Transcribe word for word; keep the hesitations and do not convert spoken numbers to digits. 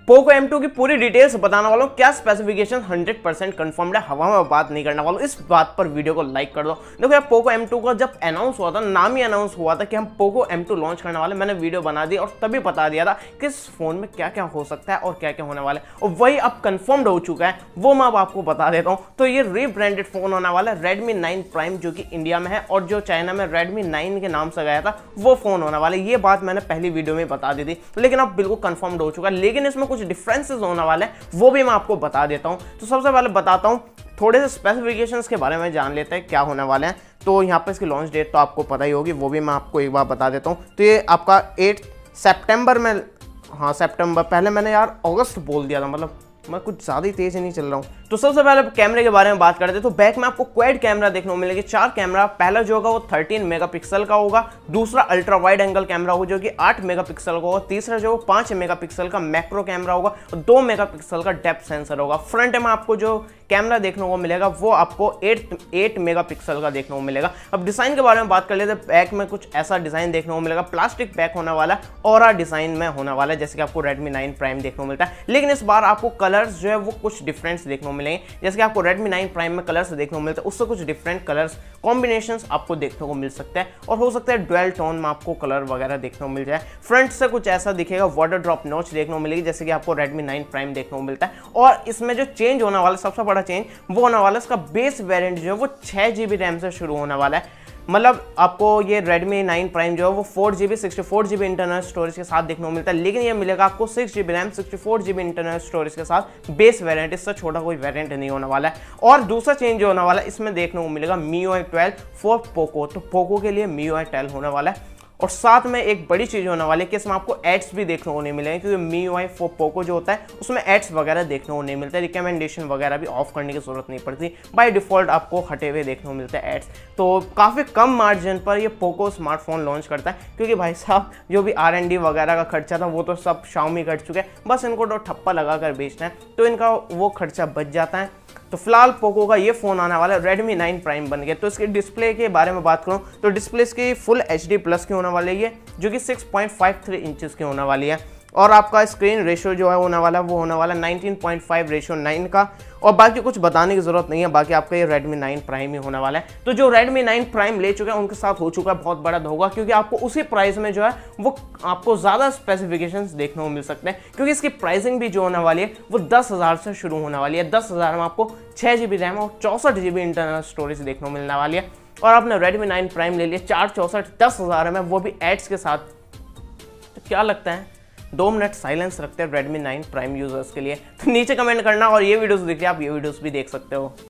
Poco M to की पूरी details बताने वाला हूँ, क्या स्पेसिफिकेशन हंड्रेड परसेंट कंफर्म्ड है, हवा में बात नहीं करने वाला हूँ। इस बात पर वीडियो को लाइक कर दो। देखो यार, पोको एम टू का जब अनाउंस हुआ था, नाम ही अनाउंस हुआ था कि हम पोको एम टू लॉन्च करने वाले, मैंने वीडियो बना दी और तभी बता दिया था कि इस फोन में क्या क्या हो सकता है और क्या क्या होने वाला है, और वही अब कंफर्म्ड हो चुका है, वो मैं अब आपको बता देता हूँ। तो ये रीब्रांडेड फोन होने वाला है रेडमी नाइन प्राइम, जो कि इंडिया में है, और जो चाइना में रेडमी नाइन के नाम से गया था वो फोन होने वाला है। ये बात मैंने पहली वीडियो में बता दी थी, लेकिन अब बिल्कुल कंफर्म्ड हो चुका है। लेकिन इसमें कुछ डिफरेंसेस होने वाले हैं, वो भी मैं आपको बता देता हूं। तो सबसे पहले बताता हूं, थोड़े से स्पेसिफिकेशंस के बारे में जान लेते हैं क्या होने वाले हैं। तो यहाँ पे इसकी लॉन्च डेट तो आपको पता ही होगी, वो भी मैं आपको एक बार बता देता हूँ। तो ये आपका एट सितंबर में, हाँ सितंबर, पहले मैंने यार अगस्त बोल दिया था, मतलब मैं कुछ ज़्यादा ही तेज नहीं चल रहा हूँ। तो सबसे पहले कैमरे के बारे में बात करते हैं। तो बैक में आपको क्वाड कैमरा देखने को मिलेगी, चार कैमरा। पहला जो होगा वो थर्टीन मेगापिक्सल का होगा, दूसरा अल्ट्रा वाइड एंगल कैमरा होगा जो कि आठ मेगापिक्सल का होगा, तीसरा जो पाँच मेगापिक्सल का मैक्रो कैमरा होगा और दो मेगापिक्सल का डेप्थ सेंसर होगा। फ्रंट में आपको जो कैमरा देखने को मिलेगा वो आपको एट एट मेगापिक्सल का देखने को मिलेगा। अब डिज़ाइन के बारे में बात कर लेते हैं। बैक में कुछ ऐसा डिज़ाइन देखने को मिलेगा, प्लास्टिक बैक होने वाला है, ऑरा डिज़ाइन में होने वाला है, जैसे कि आपको रेडमी नाइन प्राइम देखने को मिलता है। लेकिन इस बार आपको कलर्स जो है वो कुछ डिफरेंट्स देखने को मिलेंगे, जैसे कि आपको रेडमी नाइन प्राइम में कलर्स देखने को मिलता है, उससे कुछ डिफरेंट कलर्स कॉम्बिनेशंस आपको देखने को मिल सकता है, और हो सकता है डुअल टोन में आपको कलर वगैरह देखने को मिल जाए। फ्रंट से कुछ ऐसा दिखेगा, वाटर ड्रॉप नॉच देखने को मिलेगी, जैसे कि आपको रेडमी नाइन प्राइम देखने को मिलता है। और इसमें जो चेंज होने वाला है, सबसे बड़ा चेंज वो होने वाला है, इसका बेस वेरिएंट जो है वो छह जीबी रैम से शुरू होने वाला है। मतलब आपको ये रेडमी नाइन प्राइम जो है वो four GB sixty four GB internal storage के साथ देखने को मिलता है, लेकिन ये मिलेगा आपको six GB RAM sixty four GB internal storage के साथ बेस वेरिएंट, इससे छोटा कोई वेरिएंट नहीं होने वाला है। और दूसरा चेंज जो होने वाला है, इसमें देखने को मिलेगा M I U I twelve for Poco. तो पोको के लिए M I U I twelve होने वाला है। और साथ में एक बड़ी चीज़ होने वाली है कि इसमें आपको एड्स भी देखने को नहीं मिलेंगे, क्योंकि M I U I for Poco जो होता है उसमें एड्स वगैरह देखने को नहीं मिलता है, रिकमेंडेशन वगैरह भी ऑफ करने की जरूरत नहीं पड़ती, बाय डिफॉल्ट आपको हटे हुए देखने को मिलते हैं एड्स। तो काफ़ी कम मार्जिन पर ये पोको स्मार्टफोन लॉन्च करता है, क्योंकि भाई साहब जो भी आर एन डी वगैरह का खर्चा था वो तो सब Xiaomi कर चुके हैं, बस इनको तो ठप्पा लगा कर बेचना है, तो इनका वो खर्चा बच जाता है। तो फिलहाल पोको का ये फोन आने वाला है, रेडमी नाइन प्राइम बन गया। तो इसके डिस्प्ले के बारे में बात करूं तो डिस्प्ले इसकी फुल एच डी प्लस की होने वाली है, जो कि six point five three inches की होने वाली है। और आपका स्क्रीन रेशियो जो है होने वाला है वो होने वाला है nineteen point five ratio nine का। और बाकी कुछ बताने की जरूरत नहीं है, बाकी आपका ये रेडमी नाइन प्राइम ही होने वाला है। तो जो रेडमी नाइन प्राइम ले चुके हैं उनके साथ हो चुका है बहुत बड़ा धोखा, क्योंकि आपको उसी प्राइस में जो है वो आपको ज़्यादा स्पेसिफिकेशंस देखने को मिल सकते हैं, क्योंकि इसकी प्राइसिंग भी जो होने वाली है वो दस हज़ार से शुरू होने वाली है। दस हज़ार में आपको छः जी बी रैम और चौंसठ जी बी इंटरनल स्टोरेज देखने को मिलने वाली है। और आपने रेडमी नाइन प्राइम ले लिया चार चौंसठ दस हज़ार में, वो भी एड्स के साथ। तो क्या लगता है, दो मिनट साइलेंस रखते हैं रेडमी नाइन प्राइम यूजर्स के लिए। तो नीचे कमेंट करना, और ये वीडियोस देखिए, आप ये वीडियोस भी देख सकते हो।